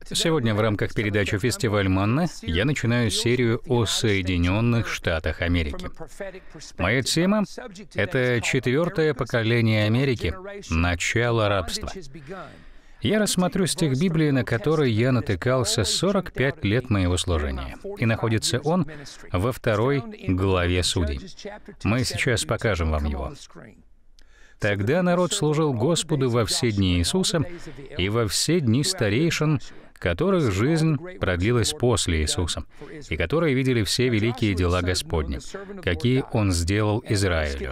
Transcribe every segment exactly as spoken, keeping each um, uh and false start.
Сегодня в рамках передачи «Фестиваль Манна» я начинаю серию о Соединенных Штатах Америки. Моя тема — это четвертое поколение Америки, начало рабства. Я рассмотрю стих Библии, на который я натыкался сорок пять лет моего служения. И находится он во второй главе Судей. Мы сейчас покажем вам его. «Тогда народ служил Господу во все дни Иисуса и во все дни старейшин, которых жизнь продлилась после Иисуса, и которые видели все великие дела Господни, какие Он сделал Израилю.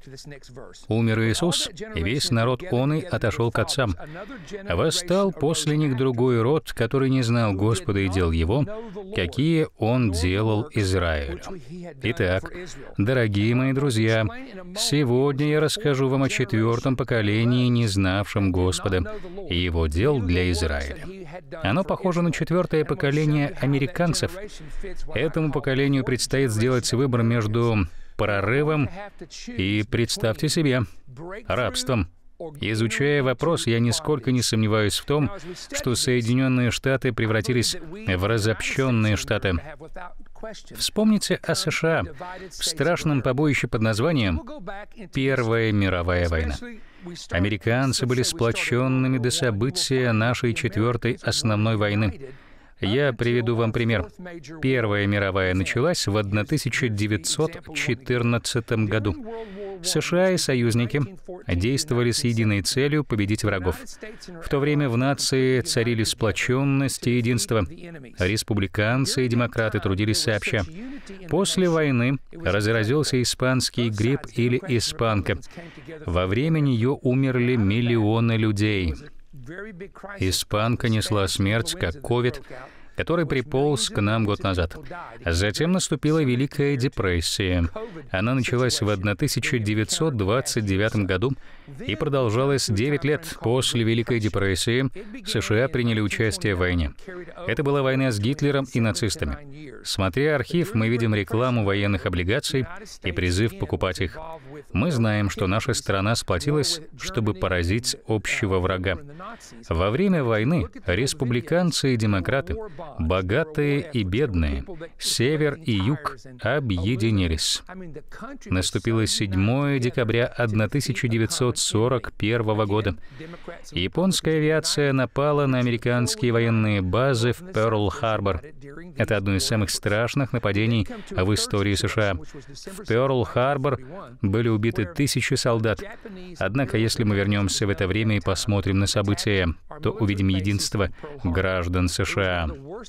Умер Иисус, и весь народ он и отошел к отцам. Восстал после них другой род, который не знал Господа и дел Его, какие Он делал Израилю. Итак, дорогие мои друзья, сегодня я расскажу вам о четвертом поколении, не знавшем Господа и Его дел для Израиля. Оно похоже на четвертое поколение американцев. Этому поколению предстоит сделать выбор между прорывом и, представьте себе, рабством. Изучая вопрос, я нисколько не сомневаюсь в том, что Соединенные Штаты превратились в разобщенные штаты. Вспомните о США в страшном побоище под названием Первая мировая война. Американцы были сплоченными до события нашей четвертой основной войны. Я приведу вам пример. Первая мировая началась в тысяча девятьсот четырнадцатом году. США и союзники действовали с единой целью победить врагов. В то время в нации царили сплоченность и единство. Республиканцы и демократы трудились сообща. После войны разразился испанский грипп или испанка. Во время нее умерли миллионы людей. Испанка несла смерть, как ковид, который приполз к нам год назад. Затем наступила Великая депрессия. Она началась в тысяча девятьсот двадцать девятом году и продолжалась девять лет. После Великой депрессии США приняли участие в войне. Это была война с Гитлером и нацистами. Смотря архив, мы видим рекламу военных облигаций и призыв покупать их. Мы знаем, что наша страна сплотилась, чтобы поразить общего врага. Во время войны республиканцы и демократы, богатые и бедные, север и юг объединились. Наступило седьмое декабря тысяча девятьсот сорок первого года. Японская авиация напала на американские военные базы в Пёрл-Харбор. Это одно из самых страшных нападений в истории США. В Пёрл-Харбор были убиты тысячи солдат. Однако, если мы вернемся в это время и посмотрим на события, то увидим единство граждан США.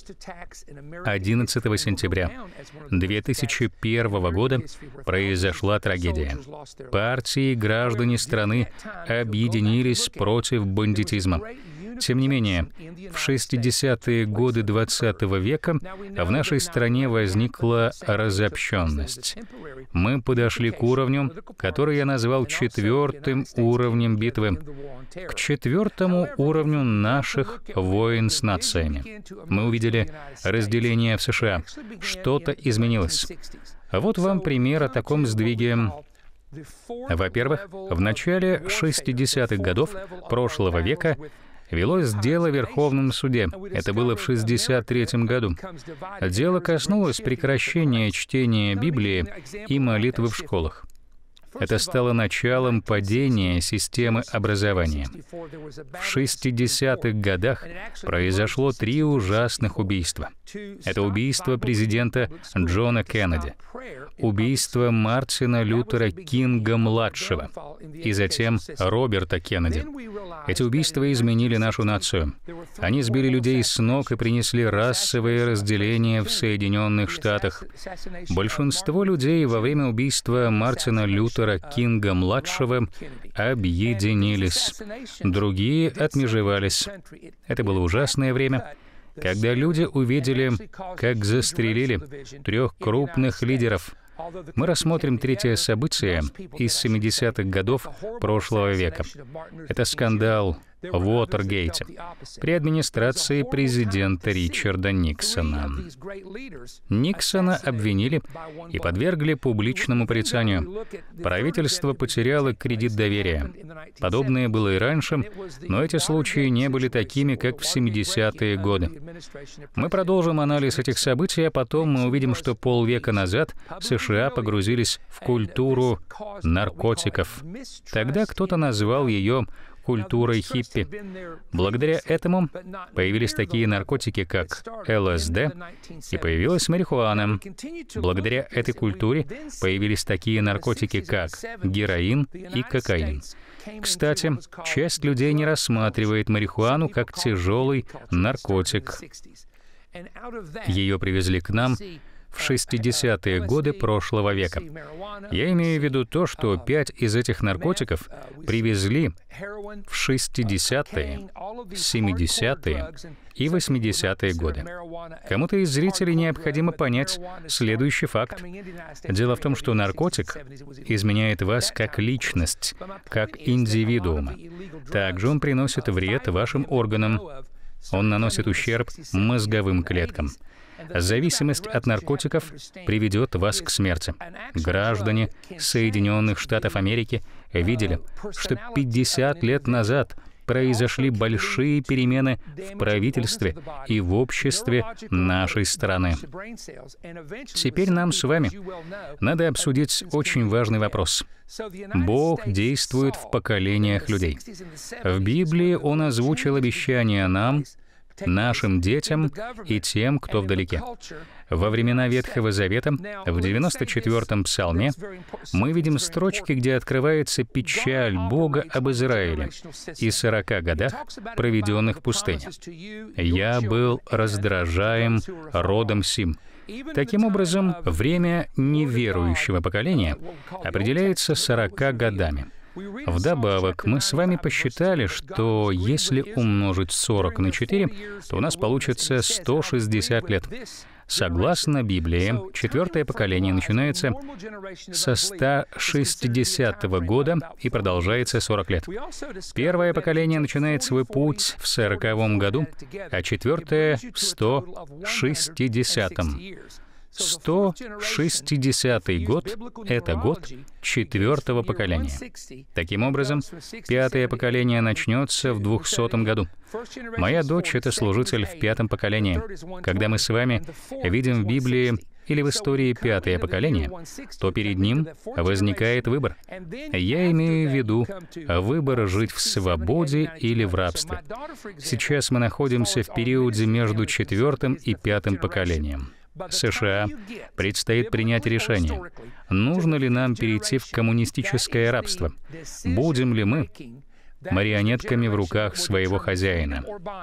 одиннадцатого сентября две тысячи первого года произошла трагедия. Партии и граждане страны объединились против бандитизма. Тем не менее, в шестидесятые годы двадцатого века в нашей стране возникла разобщенность. Мы подошли к уровню, который я назвал четвертым уровнем битвы, к четвертому уровню наших войн с нациями. Мы увидели разделение в США. Что-то изменилось. Вот вам пример о таком сдвиге. Во-первых, в начале шестидесятых годов прошлого века велось дело в Верховном суде. Это было в шестьдесят третьем году. Дело коснулось прекращения чтения Библии и молитвы в школах. Это стало началом падения системы образования. В шестидесятых годах произошло три ужасных убийства. Это убийство президента Джона Кеннеди, убийство Мартина Лютера Кинга-младшего и затем Роберта Кеннеди. Эти убийства изменили нашу нацию. Они сбили людей с ног и принесли расовое разделение в Соединенных Штатах. Большинство людей во время убийства Мартина Лютера Кинга-младшего объединились. Другие отмежевались. Это было ужасное время, когда люди увидели, как застрелили трех крупных лидеров. Мы рассмотрим третье событие из семидесятых годов прошлого века. Это скандал в Уотергейте при администрации президента Ричарда Никсона. Никсона обвинили и подвергли публичному порицанию. Правительство потеряло кредит доверия. Подобное было и раньше, но эти случаи не были такими, как в семидесятые годы. Мы продолжим анализ этих событий, а потом мы увидим, что полвека назад США погрузились в культуру наркотиков. Тогда кто-то назвал ее культурой хиппи. Благодаря этому появились такие наркотики, как эл эс дэ, и появилась марихуана. Благодаря этой культуре появились такие наркотики, как героин и кокаин. Кстати, часть людей не рассматривает марихуану как тяжелый наркотик. Ее привезли к нам в шестидесятые годы прошлого века. Я имею в виду то, что пять из этих наркотиков привезли в шестидесятые, семидесятые и восьмидесятые годы. Кому-то из зрителей необходимо понять следующий факт. Дело в том, что наркотик изменяет вас как личность, как индивидуума. Также он приносит вред вашим органам. Он наносит ущерб мозговым клеткам. Зависимость от наркотиков приведет вас к смерти. Граждане Соединенных Штатов Америки видели, что пятьдесят лет назад произошли большие перемены в правительстве и в обществе нашей страны. Теперь нам с вами надо обсудить очень важный вопрос. Бог действует в поколениях людей. В Библии Он озвучил обещания нам, нашим детям и тем, кто вдалеке. Во времена Ветхого Завета, в девяносто четвёртом псалме, мы видим строчки, где открывается печаль Бога об Израиле и сорока годах, проведенных в пустыне. «Я был раздражаем родом сим». Таким образом, время неверующего поколения определяется сорока годами. Вдобавок, мы с вами посчитали, что если умножить сорок на четыре, то у нас получится сто шестьдесят лет. Согласно Библии, четвертое поколение начинается со ста шестидесятого года и продолжается сорок лет. Первое поколение начинает свой путь в сороковом году, а четвертое — в сто шестидесятом. сто шестидесятый год — это год четвертого поколения. Таким образом, пятое поколение начнется в двухсотом году. Моя дочь — это служитель в пятом поколении. Когда мы с вами видим в Библии или в истории пятое поколение, то перед ним возникает выбор. Я имею в виду выбор жить в свободе или в рабстве. Сейчас мы находимся в периоде между четвертым и пятым поколением. США предстоит принять решение, нужно ли нам перейти в коммунистическое рабство, будем ли мы марионетками в руках своего хозяина.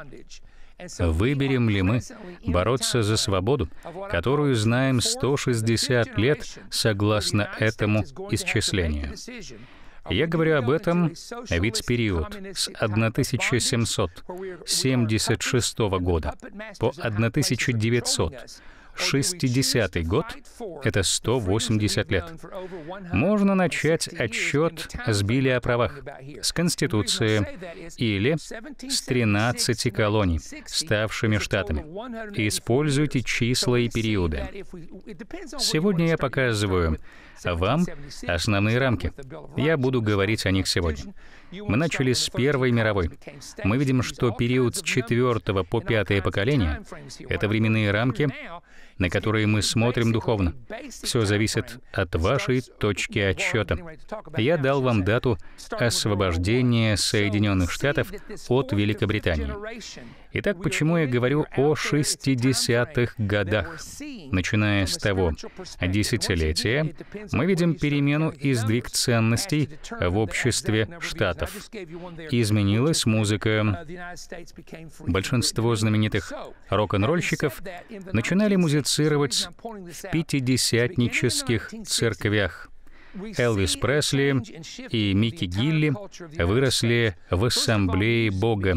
Выберем ли мы бороться за свободу, которую знаем сто шестьдесят лет согласно этому исчислению? Я говорю об этом, ведь период с тысяча семьсот семьдесят шестого года по тысяча девятьсот шестидесятый год — это сто восемьдесят лет. Можно начать отсчет с Билли о правах, с Конституции или с тринадцати колоний, ставшими штатами. Используйте числа и периоды. Сегодня я показываю вам основные рамки. Я буду говорить о них сегодня. Мы начали с Первой мировой. Мы видим, что период с четвертого по пятое поколение — это временные рамки, на которые мы смотрим духовно. Все зависит от вашей точки отсчета. Я дал вам дату освобождения Соединенных Штатов от Великобритании. Итак, почему я говорю о шестидесятых годах? Начиная с того десятилетия, мы видим перемену и сдвиг ценностей в обществе Штатов. Изменилась музыка. Большинство знаменитых рок-н-ролльщиков начинали музицировать в пятидесятнических церквях. Элвис Пресли и Микки Гилли выросли в ассамблее Бога.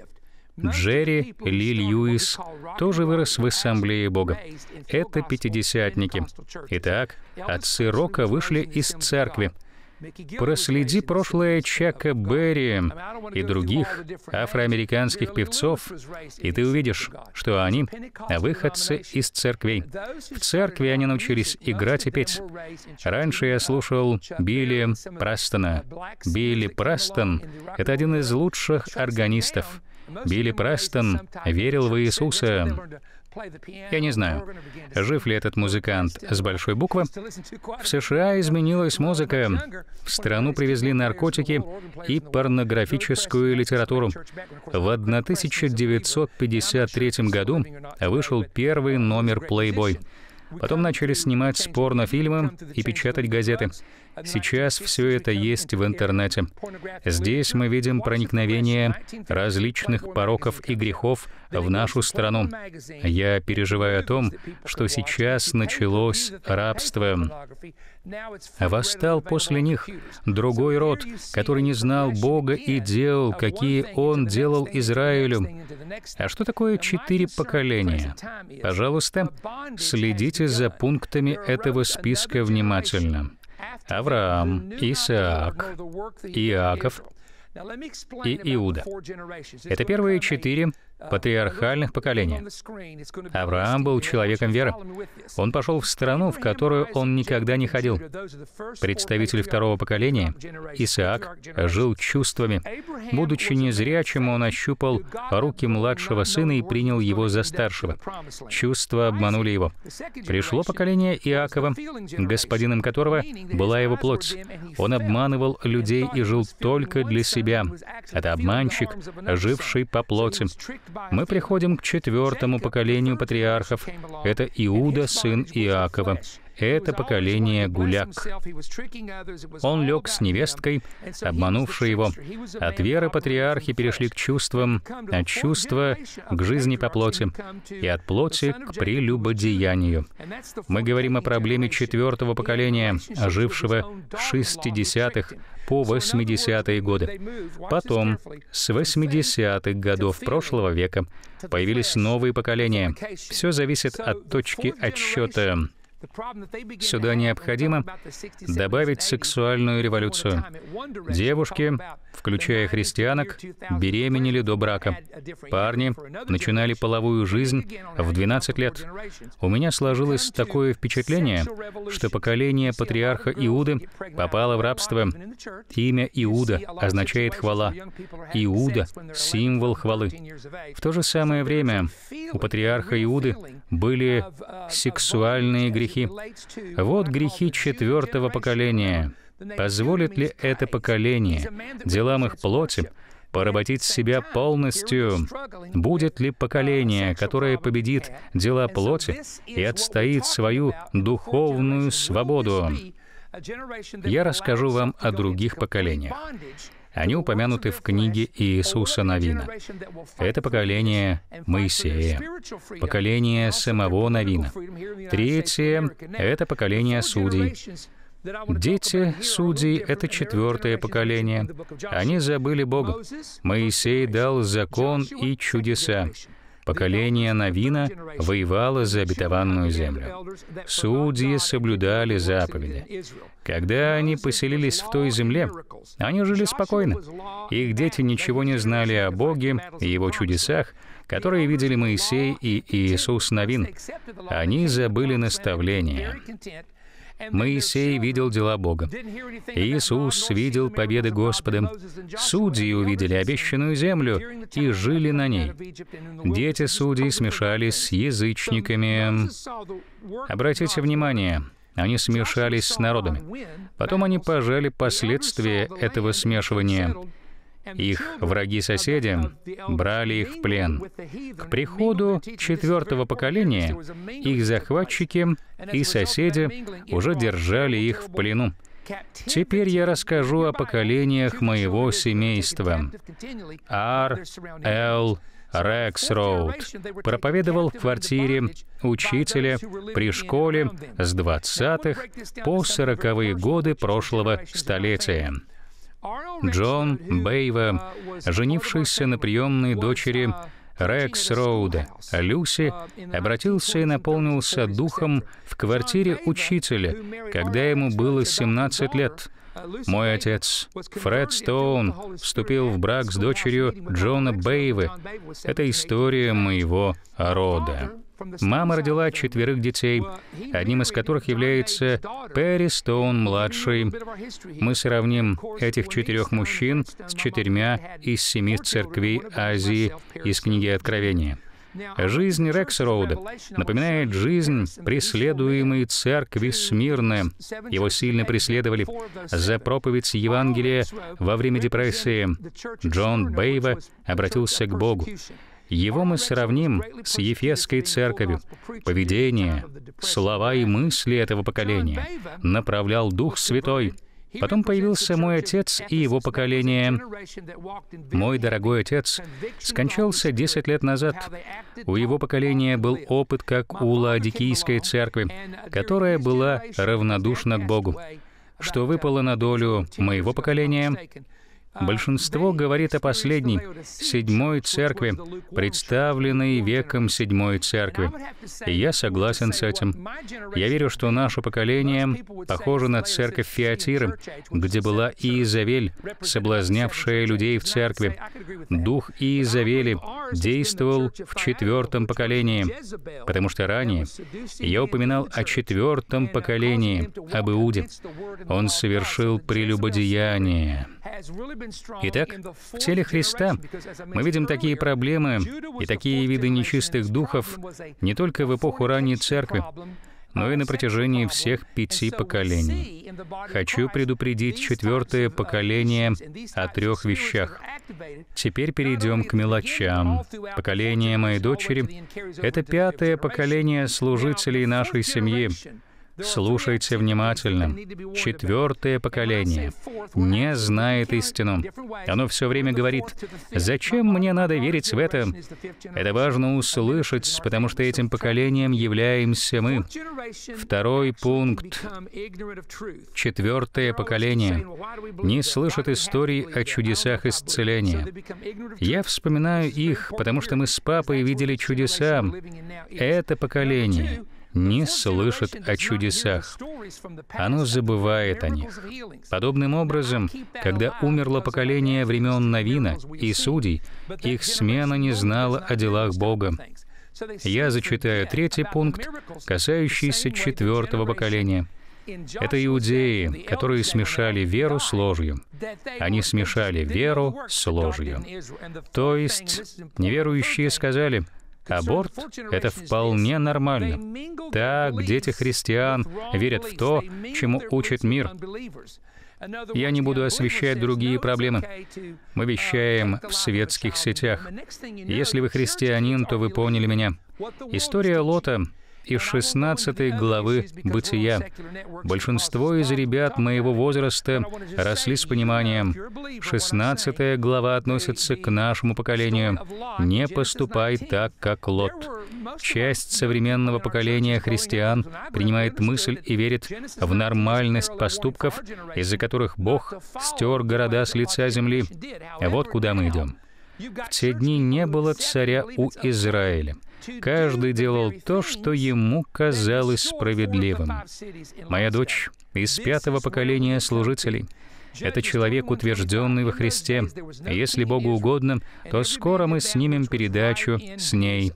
Джерри Ли Льюис тоже вырос в ассамблее Бога. Это пятидесятники. Итак, отцы рока вышли из церкви. Проследи прошлое Чака Берри и других афроамериканских певцов, и ты увидишь, что они выходцы из церквей. В церкви они научились играть и петь. Раньше я слушал Билли Престона. Билли Престон — это один из лучших органистов. Билли Престон верил в Иисуса. Я не знаю, жив ли этот музыкант с большой буквы. В США изменилась музыка. В страну привезли наркотики и порнографическую литературу. В тысяча девятьсот пятьдесят третьем году вышел первый номер Playboy. Потом начали снимать порнофильмы и печатать газеты. Сейчас все это есть в интернете. Здесь мы видим проникновение различных пороков и грехов в нашу страну. Я переживаю о том, что сейчас началось рабство. Восстал после них другой род, который не знал Бога и дел, какие Он делал Израилю. А что такое четыре поколения? Пожалуйста, следите за пунктами этого списка внимательно. Авраам, Исаак, Иаков и Иуда. Это первые четыре патриархальных поколения. Авраам был человеком веры. Он пошел в страну, в которую он никогда не ходил. Представитель второго поколения, Исаак, жил чувствами. Будучи незрячим, он ощупал руки младшего сына и принял его за старшего. Чувства обманули его. Пришло поколение Иакова, господином которого была его плоть. Он обманывал людей и жил только для себя. Это обманщик, живший по плоти. Мы приходим к четвертому поколению патриархов. Это Иуда, сын Иакова. Это поколение гуляк. Он лег с невесткой, обманувшей его. От веры патриархи перешли к чувствам, от чувства к жизни по плоти, и от плоти к прелюбодеянию. Мы говорим о проблеме четвертого поколения, жившего с шестидесятых по восьмидесятые годы. Потом, с восьмидесятых годов прошлого века, появились новые поколения. Все зависит от точки отсчета. Сюда необходимо добавить сексуальную революцию. Девушки, включая христианок, беременели до брака. Парни начинали половую жизнь в двенадцать лет. У меня сложилось такое впечатление, что поколение патриарха Иуды попало в рабство. Имя Иуда означает «хвала». Иуда — символ хвалы. В то же самое время у патриарха Иуды были сексуальные грехи. Вот грехи четвертого поколения. Позволит ли это поколение делам их плоти поработить себя полностью? Будет ли поколение, которое победит дела плоти и отстоит свою духовную свободу? Я расскажу вам о других поколениях. Они упомянуты в книге Иисуса Навина. Это поколение Моисея, поколение самого Навина. Третье — это поколение судей. Дети судей — это четвертое поколение. Они забыли Бога. Моисей дал закон и чудеса. Поколение Навина воевало за обетованную землю. Судьи соблюдали заповеди. Когда они поселились в той земле, они жили спокойно. Их дети ничего не знали о Боге и Его чудесах, которые видели Моисей и Иисус Навин. Они забыли наставления. Моисей видел дела Бога. Иисус видел победы Господа. Судьи увидели обещанную землю и жили на ней. Дети судей смешались с язычниками. Обратите внимание, они смешались с народами. Потом они пожали последствия этого смешивания. Их враги-соседи брали их в плен. К приходу четвертого поколения их захватчики и соседи уже держали их в плену. Теперь я расскажу о поколениях моего семейства. Ар Эл Рексроуд проповедовал в квартире учителя при школе с двадцатых по сороковые годы прошлого столетия. Джон Бейва, женившийся на приемной дочери Рексроуда, Люси, обратился и наполнился духом в квартире учителя, когда ему было семнадцать лет. Мой отец, Фред Стоун, вступил в брак с дочерью Джона Бейвы. Это история моего рода. Мама родила четверых детей, одним из которых является Перри Стоун-младший. Мы сравним этих четырех мужчин с четырьмя из семи церквей Азии из книги Откровения. Жизнь Рекс-Роуда напоминает жизнь преследуемой церкви Смирны. Его сильно преследовали за проповедь Евангелия во время депрессии. Джон Бейва обратился к Богу. Его мы сравним с Ефесской церковью. Поведение, слова и мысли этого поколения направлял Дух Святой. Потом появился мой отец и его поколение. Мой дорогой отец скончался десять лет назад. У его поколения был опыт, как у Лаодикийской церкви, которая была равнодушна к Богу. Что выпало на долю моего поколения? Большинство говорит о последней, седьмой церкви, представленной веком седьмой церкви. И я согласен с этим. Я верю, что наше поколение похоже на церковь Фиатиры, где была Иезавель, соблазнявшая людей в церкви. Дух Иезавели действовал в четвертом поколении, потому что ранее я упоминал о четвертом поколении, об Иуде. Он совершил прелюбодеяние. Итак, в теле Христа мы видим такие проблемы и такие виды нечистых духов не только в эпоху ранней церкви, но и на протяжении всех пяти поколений. Хочу предупредить четвертое поколение о трех вещах. Теперь перейдем к мелочам. Поколение моей дочери — это пятое поколение служителей нашей семьи. Слушайте внимательно. Четвертое поколение не знает истину. Оно все время говорит: «Зачем мне надо верить в это?» Это важно услышать, потому что этим поколением являемся мы. Второй пункт. Четвертое поколение не слышит историй о чудесах исцеления. Я вспоминаю их, потому что мы с папой видели чудеса. Это поколение не слышит о чудесах. Оно забывает о них. Подобным образом, когда умерло поколение времен Новина и Судей, их смена не знала о делах Бога. Я зачитаю третий пункт, касающийся четвертого поколения. Это иудеи, которые смешали веру с ложью. Они смешали веру с ложью. То есть неверующие сказали: аборт — это вполне нормально. Так дети христиан верят в то, чему учит мир. Я не буду освещать другие проблемы. Мы вещаем в светских сетях. Если вы христианин, то вы поняли меня. История Лота из шестнадцатой главы «Бытия». Большинство из ребят моего возраста росли с пониманием. шестнадцатая глава относится к нашему поколению. «Не поступай так, как Лот». Часть современного поколения христиан принимает мысль и верит в нормальность поступков, из-за которых Бог стер города с лица земли. Вот куда мы идем. В те дни не было царя у Израиля. Каждый делал то, что ему казалось справедливым. Моя дочь из пятого поколения служителей. Это человек, утвержденный во Христе. Если Богу угодно, то скоро мы снимем передачу с ней.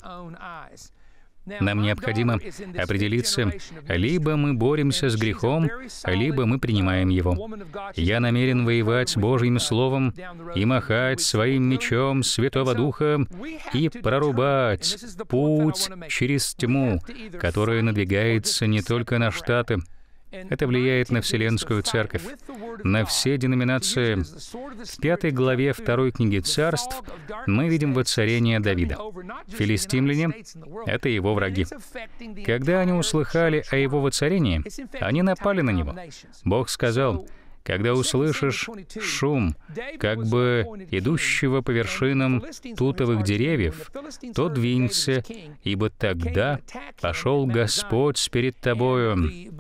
Нам необходимо определиться: либо мы боремся с грехом, либо мы принимаем его. Я намерен воевать с Божьим Словом и махать своим мечом Святого Духа и прорубать путь через тьму, которая надвигается не только на Штаты. Это влияет на Вселенскую Церковь, на все деноминации. В пятой главе второй книги Царств мы видим воцарение Давида. Филистимляне — это его враги. Когда они услыхали о его воцарении, они напали на него. Бог сказал: «Когда услышишь шум, как бы идущего по вершинам тутовых деревьев, то двинься, ибо тогда пошел Господь перед тобою».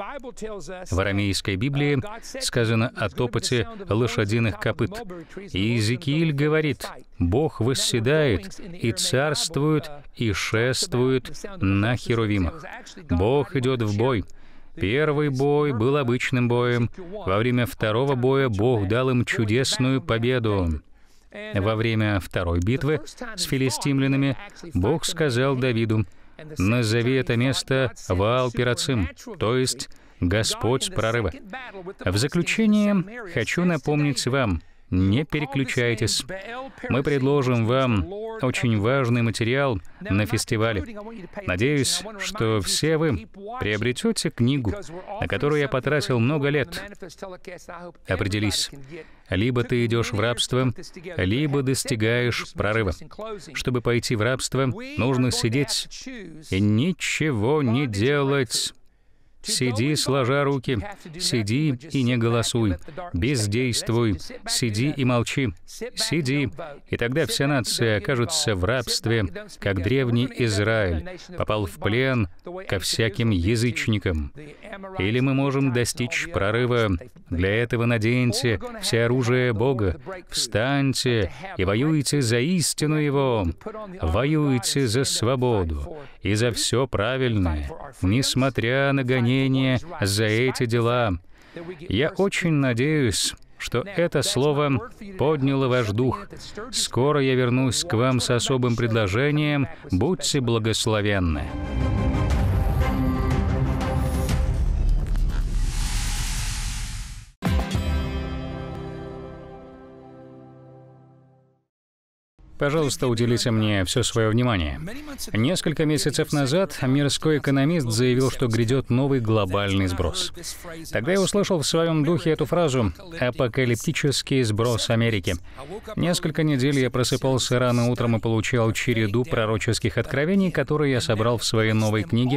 В арамейской Библии сказано о топоте лошадиных копыт. И Иезекииль говорит: «Бог восседает и царствует и шествует на херувимах». Бог идет в бой. Первый бой был обычным боем. Во время второго боя Бог дал им чудесную победу. Во время второй битвы с филистимлянами Бог сказал Давиду: «Назови это место Ваал-Перацим», то есть «Господь с прорыва». В заключение хочу напомнить вам: не переключайтесь. Мы предложим вам очень важный материал на фестивале. Надеюсь, что все вы приобретете книгу, на которую я потратил много лет. Определись: либо ты идешь в рабство, либо достигаешь прорыва. Чтобы пойти в рабство, нужно сидеть и ничего не делать. Сиди, сложа руки, сиди и не голосуй, бездействуй, сиди и молчи, сиди, и тогда вся нация окажется в рабстве, как древний Израиль попал в плен ко всяким язычникам. Или мы можем достичь прорыва. Для этого наденьте все оружие Бога, встаньте и воюйте за истину Его, воюйте за свободу и за все правильное, несмотря на гонения за эти дела. Я очень надеюсь, что это слово подняло ваш дух. Скоро я вернусь к вам с особым предложением. Будьте благословенны. Пожалуйста, уделите мне все свое внимание. Несколько месяцев назад мирской экономист заявил, что грядет новый глобальный сброс. Тогда я услышал в своем духе эту фразу «апокалиптический сброс Америки». Несколько недель я просыпался рано утром и получал череду пророческих откровений, которые я собрал в своей новой книге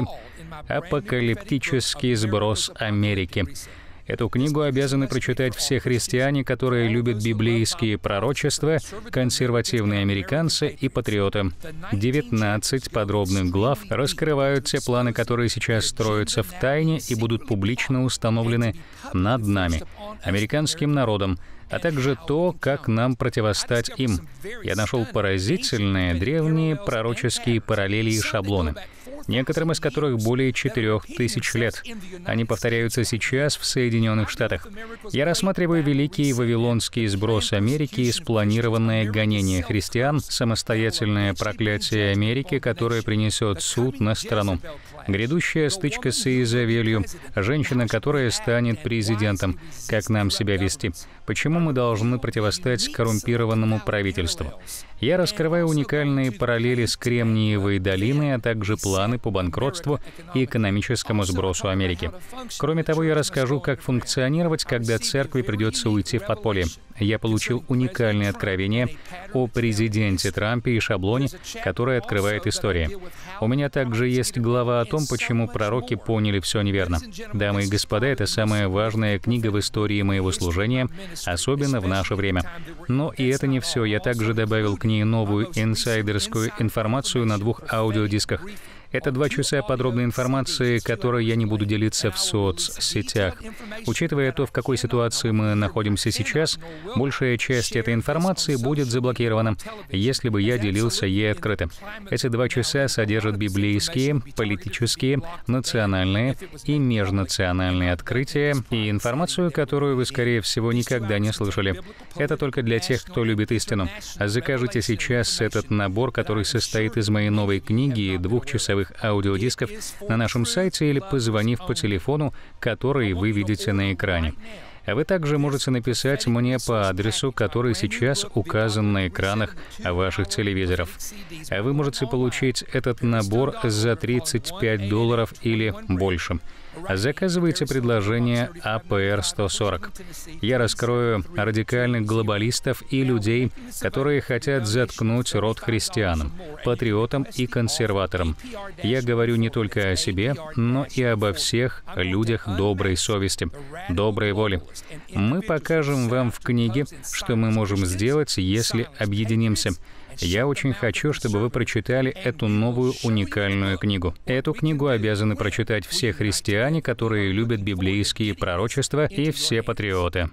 «Апокалиптический сброс Америки». Эту книгу обязаны прочитать все христиане, которые любят библейские пророчества, консервативные американцы и патриоты. девятнадцать подробных глав раскрывают те планы, которые сейчас строятся в тайне и будут публично установлены над нами, американским народом, а также то, как нам противостать им. Я нашел поразительные древние пророческие параллели и шаблоны, некоторым из которых более четырех тысяч лет. Они повторяются сейчас в Соединенных Штатах. Я рассматриваю великий вавилонский сброс Америки и спланированное гонение христиан, самостоятельное проклятие Америки, которое принесет суд на страну. Грядущая стычка с Иезавелью, женщина, которая станет президентом. Как нам себя вести? Почему мы должны противостоять коррумпированному правительству? Я раскрываю уникальные параллели с Кремниевой долиной, а также планы по банкротству и экономическому сбросу Америки. Кроме того, я расскажу, как функционировать, когда церкви придется уйти в подполье. Я получил уникальное откровение о президенте Трампе и шаблоне, который открывает история. У меня также есть глава о том, почему пророки поняли все неверно. Дамы и господа, это самая важная книга в истории моего служения, особенно в наше время. Но и это не все. Я также добавил к ней новую инсайдерскую информацию на двух аудиодисках. Это два часа подробной информации, которой я не буду делиться в соцсетях. Учитывая то, в какой ситуации мы находимся сейчас, большая часть этой информации будет заблокирована, если бы я делился ей открыто. Эти два часа содержат библейские, политические, национальные и межнациональные открытия и информацию, которую вы, скорее всего, никогда не слышали. Это только для тех, кто любит истину. Закажите сейчас этот набор, который состоит из моей новой книги и двухчасовых аудиодисков на нашем сайте или позвонив по телефону, который вы видите на экране. А вы также можете написать мне по адресу, который сейчас указан на экранах ваших телевизоров. А вы можете получить этот набор за тридцать пять долларов или больше. Заказывайте предложение А П Р сто сорок. Я раскрою радикальных глобалистов и людей, которые хотят заткнуть рот христианам, патриотам и консерваторам. Я говорю не только о себе, но и обо всех людях доброй совести, доброй воли. Мы покажем вам в книге, что мы можем сделать, если объединимся. Я очень хочу, чтобы вы прочитали эту новую уникальную книгу. Эту книгу обязаны прочитать все христиане, которые любят библейские пророчества, и все патриоты.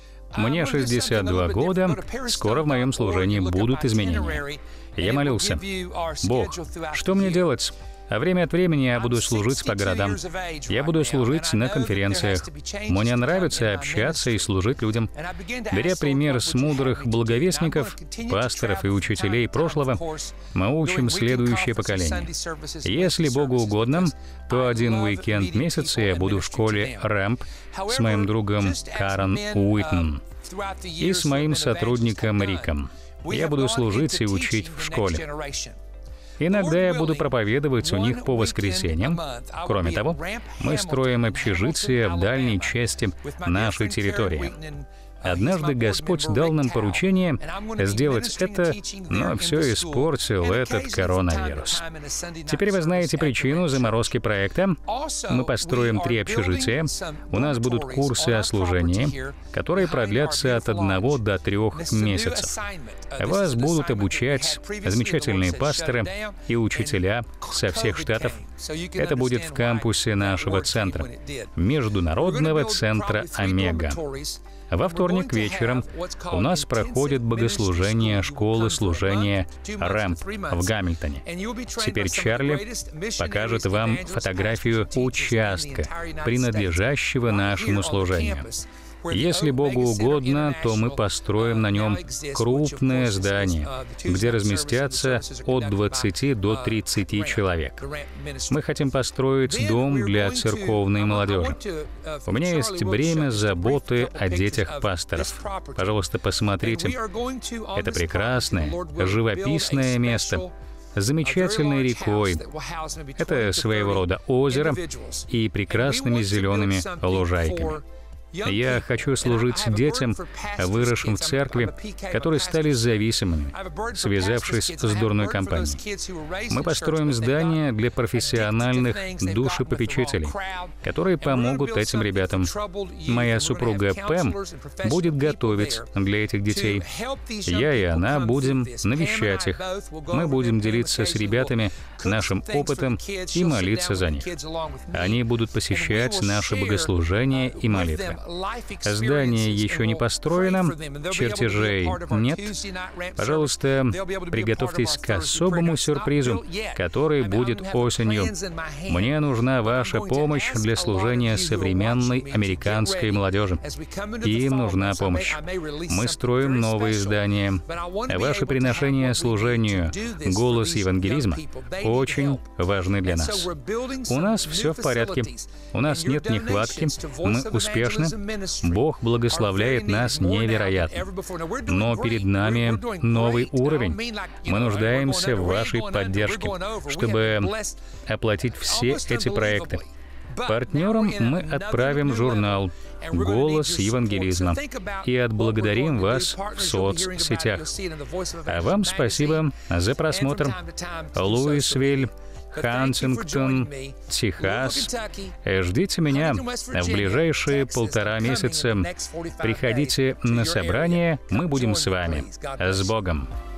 Мне шестьдесят два года, скоро в моем служении будут изменения. Я молился: «Бог, что мне делать? А время от времени я буду служить по городам. Я буду служить на конференциях. Мне нравится общаться и служить людям. Беря пример с мудрых благовестников, пасторов и учителей прошлого, мы учим следующее поколение. Если Богу угодно, то один уикенд месяца я буду в школе Рэмп с моим другом Карен Уитон и с моим сотрудником Риком. Я буду служить и учить в школе. Иногда я буду проповедовать у них по воскресеньям. Кроме того, мы строим общежитие в дальней части нашей территории. Однажды Господь дал нам поручение сделать это, но все испортил этот коронавирус. Теперь вы знаете причину заморозки проекта. Мы построим три общежития. У нас будут курсы о служении, которые продлятся от одного до трех месяцев. Вас будут обучать замечательные пасторы и учителя со всех штатов. Это будет в кампусе нашего центра, Международного центра Омега. Во вторник вечером у нас проходит богослужение школы служения Рэмп в Гамильтоне. Теперь Чарли покажет вам фотографию участка, принадлежащего нашему служению. Если Богу угодно, то мы построим на нем крупное здание, где разместятся от двадцати до тридцати человек. Мы хотим построить дом для церковной молодежи. У меня есть бремя заботы о детях пасторов. Пожалуйста, посмотрите. Это прекрасное, живописное место с замечательной рекой. Это своего рода озеро и прекрасными зелеными лужайками. Я хочу служить детям, выросшим в церкви, которые стали зависимыми, связавшись с дурной компанией. Мы построим здание для профессиональных душепопечителей, которые помогут этим ребятам. Моя супруга Пэм будет готовить для этих детей. Я и она будем навещать их. Мы будем делиться с ребятами нашим опытом и молиться за них. Они будут посещать наши богослужения и молитвы. Здание еще не построено, чертежей нет. Пожалуйста, приготовьтесь к особому сюрпризу, который будет осенью. Мне нужна ваша помощь для служения современной американской молодежи. Им нужна помощь. Мы строим новые здания. Ваши приношения служению, голос евангелизма, очень важны для нас. У нас все в порядке. У нас нет нехватки. Мы успешны. Бог благословляет нас невероятно. Но перед нами новый уровень. Мы нуждаемся в вашей поддержке, чтобы оплатить все эти проекты. Партнерам мы отправим журнал «Голос евангелизма» и отблагодарим вас в соцсетях. А вам спасибо за просмотр. Луисвилл, Хантингтон, Техас. Ждите меня в ближайшие полтора месяца. Приходите на собрание, мы будем с вами. С Богом!